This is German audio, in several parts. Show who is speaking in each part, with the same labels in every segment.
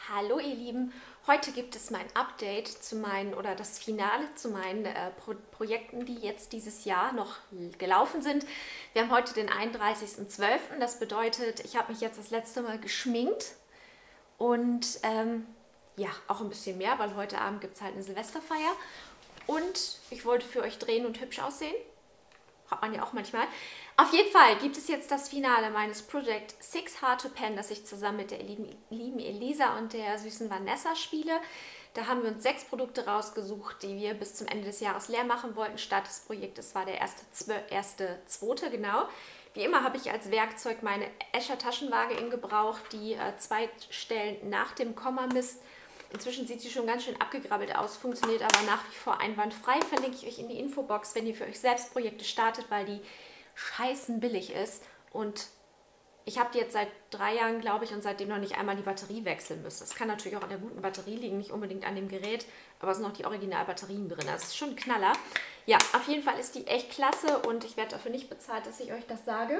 Speaker 1: Hallo ihr Lieben, heute gibt es mein Update zu meinen oder das Finale zu meinen Projekten, die jetzt dieses Jahr noch gelaufen sind. Wir haben heute den 31.12., das bedeutet, ich habe mich jetzt das letzte Mal geschminkt und ja, auch ein bisschen mehr, weil heute Abend gibt es halt eine Silvesterfeier und ich wollte für euch drehen und hübsch aussehen. Hat man ja auch manchmal. Auf jeden Fall gibt es jetzt das Finale meines Project 6 Hard to Pen, das ich zusammen mit der lieben Elisa und der süßen Vanessa spiele. Da haben wir uns 6 Produkte rausgesucht, die wir bis zum Ende des Jahres leer machen wollten. Start des Projektes war der erste zweite, genau. Wie immer habe ich als Werkzeug meine Escher Taschenwaage in Gebrauch, die 2 Stellen nach dem Komma misst. Inzwischen sieht sie schon ganz schön abgegrabbelt aus, funktioniert aber nach wie vor einwandfrei. Verlinke ich euch in die Infobox, wenn ihr für euch selbst Projekte startet, weil die scheißen billig ist. Und ich habe die jetzt seit 3 Jahren, glaube ich, und seitdem noch nicht einmal die Batterie wechseln müssen. Das kann natürlich auch an der guten Batterie liegen, nicht unbedingt an dem Gerät, aber es sind noch die Originalbatterien drin. Das ist schon ein Knaller. Ja, auf jeden Fall ist die echt klasse und ich werde dafür nicht bezahlt, dass ich euch das sage.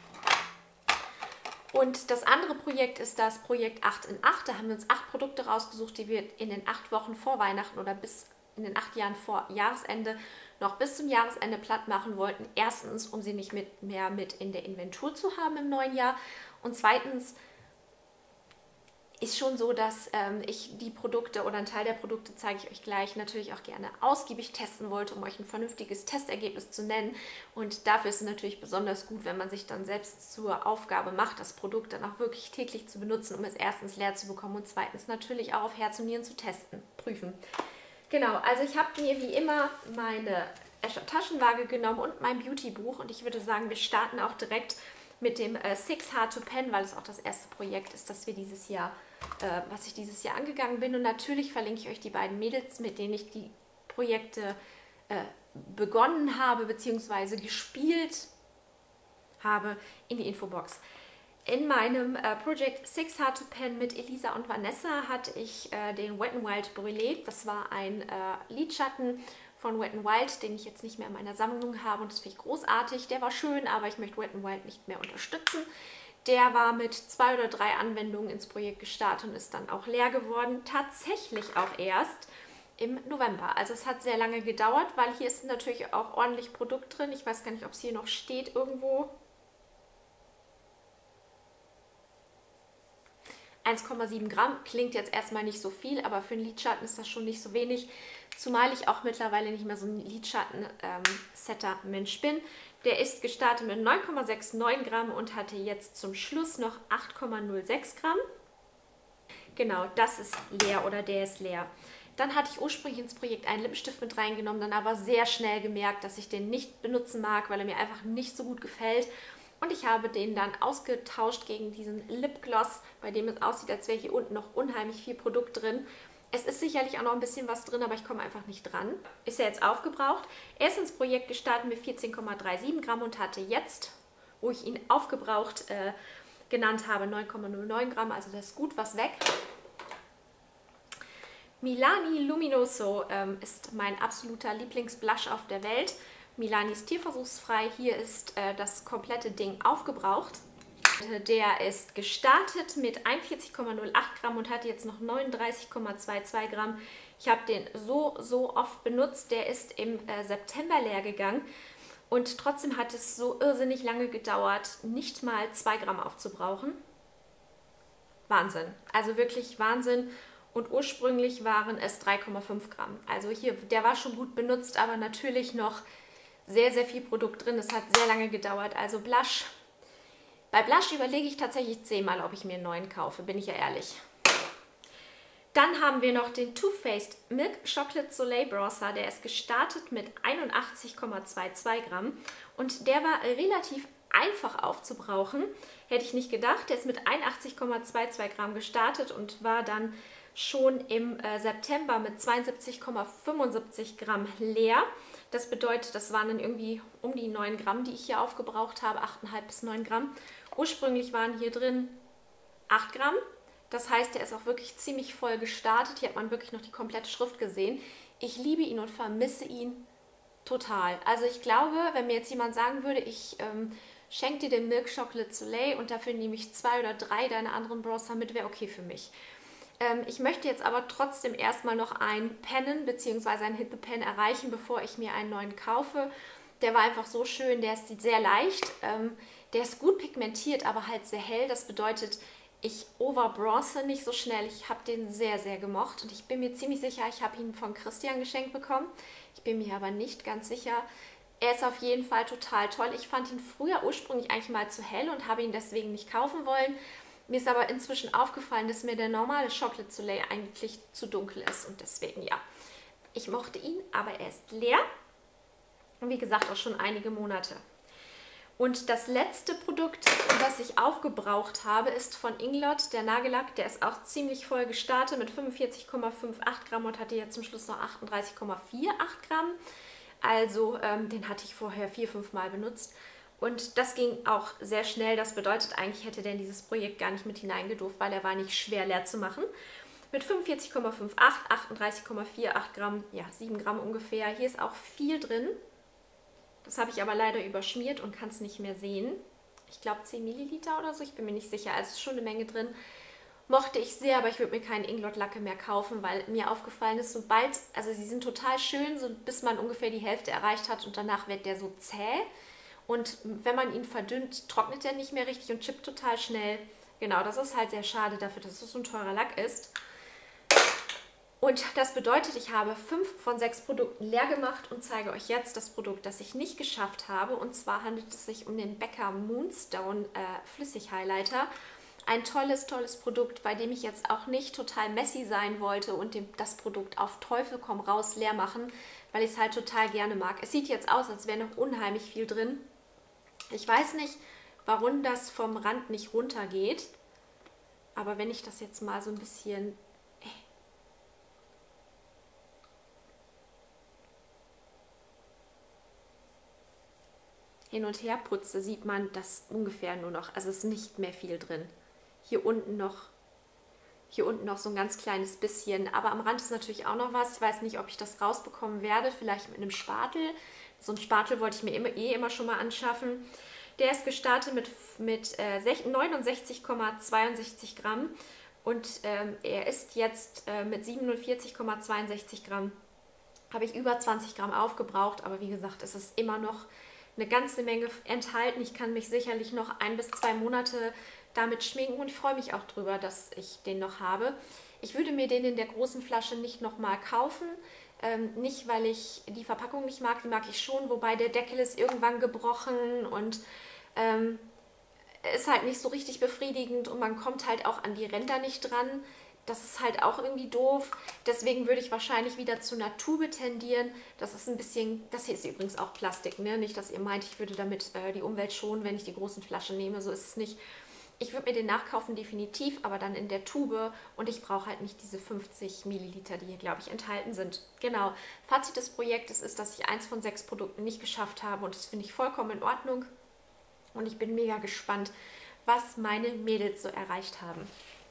Speaker 1: Und das andere Projekt ist das Projekt 8 in 8. Da haben wir uns 8 Produkte rausgesucht, die wir in den 8 Wochen vor Weihnachten oder bis in den 8 Jahren vor Jahresende noch bis zum Jahresende platt machen wollten. Erstens, um sie nicht mehr mit in der Inventur zu haben im neuen Jahr. Und zweitens ist schon so, dass ich die Produkte oder einen Teil der Produkte, zeige ich euch gleich, natürlich auch gerne ausgiebig testen wollte, um euch ein vernünftiges Testergebnis zu nennen. Und dafür ist es natürlich besonders gut, wenn man sich dann selbst zur Aufgabe macht, das Produkt dann auch wirklich täglich zu benutzen, um es erstens leer zu bekommen und zweitens natürlich auch auf Herz und Nieren zu testen, prüfen. Genau, also ich habe mir wie immer meine Escher Taschenwaage genommen und mein Beauty-Buch und ich würde sagen, wir starten auch direkt mit dem 6 Hard to Pen, weil es auch das erste Projekt ist, das wir dieses Jahr, was ich dieses Jahr angegangen bin. Und natürlich verlinke ich euch die beiden Mädels, mit denen ich die Projekte begonnen habe bzw. gespielt habe, in die Infobox. In meinem Project 6 Hard to Pen mit Elisa und Vanessa hatte ich den Wet n Wild Brûlée. Das war ein Lidschatten von Wet n Wild, den ich jetzt nicht mehr in meiner Sammlung habe und das finde ich großartig. Der war schön, aber ich möchte Wet n Wild nicht mehr unterstützen. Der war mit 2 oder 3 Anwendungen ins Projekt gestartet und ist dann auch leer geworden. Tatsächlich auch erst im November. Also es hat sehr lange gedauert, weil hier ist natürlich auch ordentlich Produkt drin. Ich weiß gar nicht, ob es hier noch steht irgendwo. 1,7 Gramm klingt jetzt erstmal nicht so viel, aber für einen Lidschatten ist das schon nicht so wenig. Zumal ich auch mittlerweile nicht mehr so ein Lidschatten-Setter-Mensch bin. Der ist gestartet mit 9,69 Gramm und hatte jetzt zum Schluss noch 8,06 Gramm. Genau, das ist leer oder der ist leer. Dann hatte ich ursprünglich ins Projekt einen Lippenstift mit reingenommen, dann aber sehr schnell gemerkt, dass ich den nicht benutzen mag, weil er mir einfach nicht so gut gefällt. Und ich habe den dann ausgetauscht gegen diesen Lipgloss, bei dem es aussieht, als wäre hier unten noch unheimlich viel Produkt drin. Es ist sicherlich auch noch ein bisschen was drin, aber ich komme einfach nicht dran. Ist ja jetzt aufgebraucht. Er ist ins Projekt gestartet mit 14,37 Gramm und hatte jetzt, wo ich ihn aufgebraucht genannt habe, 9,09 Gramm. Also das ist gut was weg. Milani Luminoso ist mein absoluter Lieblingsblush auf der Welt. Milani ist tierversuchsfrei. Hier ist das komplette Ding aufgebraucht. Der ist gestartet mit 41,08 Gramm und hat jetzt noch 39,22 Gramm. Ich habe den so oft benutzt. Der ist im September leer gegangen. Und trotzdem hat es so irrsinnig lange gedauert, nicht mal 2 Gramm aufzubrauchen. Wahnsinn. Also wirklich Wahnsinn. Und ursprünglich waren es 3,5 Gramm. Also hier, der war schon gut benutzt, aber natürlich noch sehr, sehr viel Produkt drin. Es hat sehr lange gedauert. Also Blush. Bei Blush überlege ich tatsächlich 10-mal, ob ich mir einen neuen kaufe, bin ich ja ehrlich. Dann haben wir noch den Too Faced Milk Chocolate Soleil Bronzer. Der ist gestartet mit 81,22 Gramm und der war relativ einfach aufzubrauchen. Hätte ich nicht gedacht. Der ist mit 81,22 Gramm gestartet und war dann schon im September mit 72,75 Gramm leer. Das bedeutet, das waren dann irgendwie um die 9 Gramm, die ich hier aufgebraucht habe, 8,5 bis 9 Gramm. Ursprünglich waren hier drin 8 Gramm. Das heißt, der ist auch wirklich ziemlich voll gestartet. Hier hat man wirklich noch die komplette Schrift gesehen. Ich liebe ihn und vermisse ihn total. Also ich glaube, wenn mir jetzt jemand sagen würde, ich schenke dir den Milk Chocolate Soleil und dafür nehme ich 2 oder 3 deiner anderen Bronzer mit, wäre okay für mich. Ich möchte jetzt aber trotzdem erstmal noch einen Pennen bzw. einen Hit the Pen erreichen, bevor ich mir einen neuen kaufe. Der war einfach so schön, der ist sehr leicht, der ist gut pigmentiert, aber halt sehr hell. Das bedeutet, ich overbronze nicht so schnell. Ich habe den sehr, sehr gemocht und ich bin mir ziemlich sicher, ich habe ihn von Christian geschenkt bekommen. Ich bin mir aber nicht ganz sicher. Er ist auf jeden Fall total toll. Ich fand ihn früher ursprünglich eigentlich mal zu hell und habe ihn deswegen nicht kaufen wollen. Mir ist aber inzwischen aufgefallen, dass mir der normale Chocolate Soleil eigentlich zu dunkel ist und deswegen ja. Ich mochte ihn, aber er ist leer. Und wie gesagt, auch schon einige Monate. Und das letzte Produkt, das ich aufgebraucht habe, ist von Inglot, der Nagellack. Der ist auch ziemlich voll gestartet mit 45,58 Gramm und hatte jetzt zum Schluss noch 38,48 Gramm. Also den hatte ich vorher 4-5 Mal benutzt. Und das ging auch sehr schnell. Das bedeutet, eigentlich hätte der in dieses Projekt gar nicht mit hineingedurft, weil er war nicht schwer leer zu machen. Mit 45,58, 38,48 Gramm, ja 7 Gramm ungefähr. Hier ist auch viel drin. Das habe ich aber leider überschmiert und kann es nicht mehr sehen. Ich glaube 10 Milliliter oder so, ich bin mir nicht sicher. Also ist schon eine Menge drin. Mochte ich sehr, aber ich würde mir keinen Inglot-Lacke mehr kaufen, weil mir aufgefallen ist, sobald, also sie sind total schön, so bis man ungefähr die Hälfte erreicht hat und danach wird der so zäh. Und wenn man ihn verdünnt, trocknet er nicht mehr richtig und chippt total schnell. Genau, das ist halt sehr schade dafür, dass es so ein teurer Lack ist. Und das bedeutet, ich habe 5 von 6 Produkten leer gemacht und zeige euch jetzt das Produkt, das ich nicht geschafft habe. Und zwar handelt es sich um den Becca Moonstone Flüssig-Highlighter. Ein tolles, tolles Produkt, bei dem ich jetzt auch nicht total messy sein wollte und das Produkt auf Teufel komm raus leer machen, weil ich es halt total gerne mag. Es sieht jetzt aus, als wäre noch unheimlich viel drin. Ich weiß nicht, warum das vom Rand nicht runtergeht, aber wenn ich das jetzt mal so ein bisschen hin und her putze, sieht man das ungefähr nur noch, also es ist nicht mehr viel drin. Hier unten noch so ein ganz kleines bisschen, aber am Rand ist natürlich auch noch was. Ich weiß nicht, ob ich das rausbekommen werde, vielleicht mit einem Spatel. So einen Spatel wollte ich mir immer schon mal anschaffen. Der ist gestartet mit 69,62 Gramm und er ist jetzt mit 47,62 Gramm. Habe ich über 20 Gramm aufgebraucht, aber wie gesagt, es ist immer noch eine ganze Menge enthalten. Ich kann mich sicherlich noch 1 bis 2 Monate damit schminken und ich freue mich auch drüber, dass ich den noch habe. Ich würde mir den in der großen Flasche nicht nochmal kaufen. Nicht, weil ich die Verpackung nicht mag, die mag ich schon, wobei der Deckel ist irgendwann gebrochen und ist halt nicht so richtig befriedigend und man kommt halt auch an die Ränder nicht dran. Das ist halt auch irgendwie doof. Deswegen würde ich wahrscheinlich wieder zu einer Tube tendieren. Das ist ein bisschen, das hier ist übrigens auch Plastik, ne? Nicht, dass ihr meint, ich würde damit die Umwelt schonen, wenn ich die großen Flaschen nehme. So ist es nicht. Ich würde mir den nachkaufen, definitiv, aber dann in der Tube. Und ich brauche halt nicht diese 50 Milliliter, die hier, glaube ich, enthalten sind. Genau. Fazit des Projektes ist, dass ich 1 von 6 Produkten nicht geschafft habe. Und das finde ich vollkommen in Ordnung. Und ich bin mega gespannt, was meine Mädels so erreicht haben.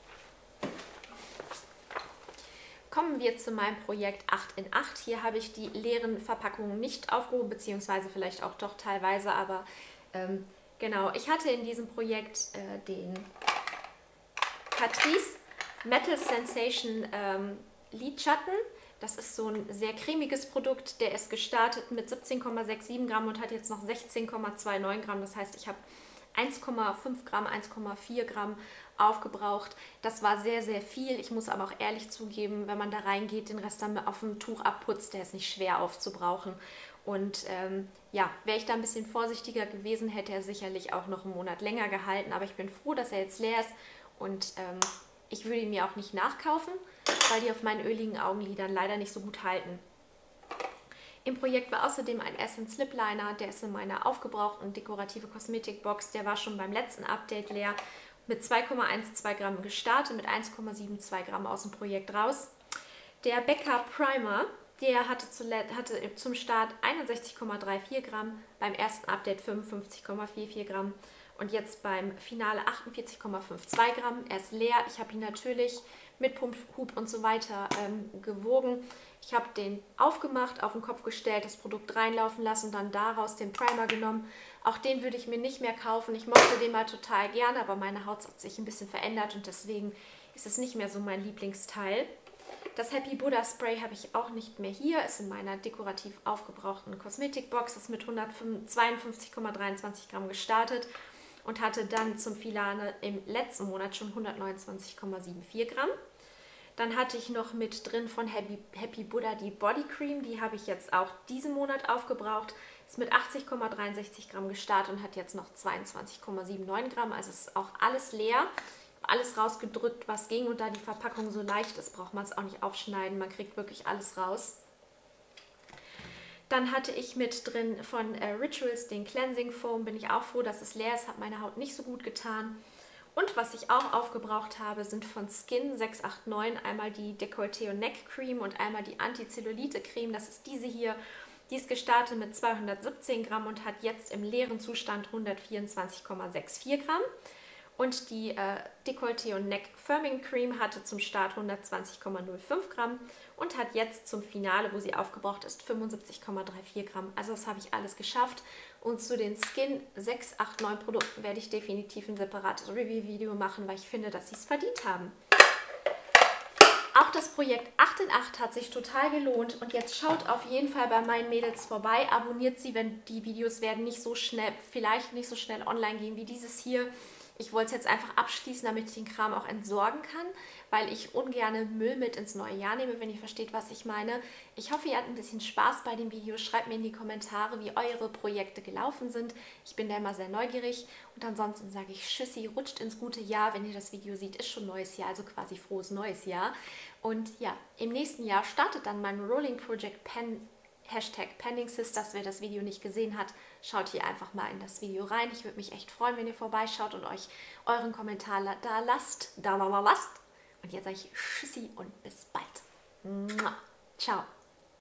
Speaker 1: Kommen wir zu meinem Projekt 8 in 8. Hier habe ich die leeren Verpackungen nicht aufgehoben, beziehungsweise vielleicht auch doch teilweise, aber genau. Ich hatte in diesem Projekt den Catrice Metal Sensation Lidschatten. Das ist so ein sehr cremiges Produkt. Der ist gestartet mit 17,67 Gramm und hat jetzt noch 16,29 Gramm. Das heißt, ich habe 1,5 Gramm, 1,4 Gramm aufgebraucht. Das war sehr, sehr viel. Ich muss aber auch ehrlich zugeben, wenn man da reingeht, den Rest dann auf dem Tuch abputzt, der ist nicht schwer aufzubrauchen. Und ja, wäre ich da ein bisschen vorsichtiger gewesen, hätte er sicherlich auch noch einen Monat länger gehalten. Aber ich bin froh, dass er jetzt leer ist und ich würde ihn mir auch nicht nachkaufen, weil die auf meinen öligen Augenlidern leider nicht so gut halten. Im Projekt war außerdem ein Essence Lip Liner, der ist in meiner aufgebrauchten dekorative Kosmetikbox. Der war schon beim letzten Update leer, mit 2,12 Gramm gestartet, mit 1,72 Gramm aus dem Projekt raus. Der Becca Primer, der hatte zum Start 61,34 Gramm, beim ersten Update 55,44 Gramm und jetzt beim Finale 48,52 Gramm. Er ist leer. Ich habe ihn natürlich mit Pumphup und so weiter gewogen. Ich habe den aufgemacht, auf den Kopf gestellt, das Produkt reinlaufen lassen, dann daraus den Primer genommen. Auch den würde ich mir nicht mehr kaufen. Ich mochte den mal total gerne, aber meine Haut hat sich ein bisschen verändert und deswegen Es ist nicht mehr so mein Lieblingsteil. Das Happy Buddha Spray habe ich auch nicht mehr hier. Ist in meiner dekorativ aufgebrauchten Kosmetikbox. Ist mit 152,23 Gramm gestartet und hatte dann zum Finale im letzten Monat schon 129,74 Gramm. Dann hatte ich noch mit drin von Happy Buddha die Body Cream. Die habe ich jetzt auch diesen Monat aufgebraucht. Ist mit 80,63 Gramm gestartet und hat jetzt noch 22,79 Gramm. Also ist auch alles leer. Alles rausgedrückt, was ging. Und da die Verpackung so leicht ist, braucht man es auch nicht aufschneiden. Man kriegt wirklich alles raus. Dann hatte ich mit drin von Rituals den Cleansing Foam. Bin ich auch froh, dass es leer ist. Hat meine Haut nicht so gut getan. Und was ich auch aufgebraucht habe, sind von Skin 689 einmal die Dekolleté und Neck Cream und einmal die Anti-Zellulite Creme. Das ist diese hier. Die ist gestartet mit 217 Gramm und hat jetzt im leeren Zustand 124,64 Gramm. Und die Dekolleté und Neck Firming Cream hatte zum Start 120,05 Gramm und hat jetzt zum Finale, wo sie aufgebraucht ist, 75,34 Gramm. Also das habe ich alles geschafft. Und zu den Skin 689 Produkten werde ich definitiv ein separates Review-Video machen, weil ich finde, dass sie es verdient haben. Auch das Projekt 8 in 8 hat sich total gelohnt und jetzt schaut auf jeden Fall bei meinen Mädels vorbei, abonniert sie, wenn die Videos werden nicht so schnell, vielleicht nicht so schnell online gehen wie dieses hier. Ich wollte es jetzt einfach abschließen, damit ich den Kram auch entsorgen kann, weil ich ungern Müll mit ins neue Jahr nehme, wenn ihr versteht, was ich meine. Ich hoffe, ihr hattet ein bisschen Spaß bei dem Video. Schreibt mir in die Kommentare, wie eure Projekte gelaufen sind. Ich bin da immer sehr neugierig. Und ansonsten sage ich Tschüssi, rutscht ins gute Jahr. Wenn ihr das Video seht, ist schon neues Jahr, also quasi frohes neues Jahr. Und ja, im nächsten Jahr startet dann mein Rolling Project Pen Hashtag Pending Sisters. Wer das Video nicht gesehen hat, schaut hier einfach mal in das Video rein. Ich würde mich echt freuen, wenn ihr vorbeischaut und euch euren Kommentar da lasst. Und jetzt sage ich Tschüssi und bis bald. Ciao.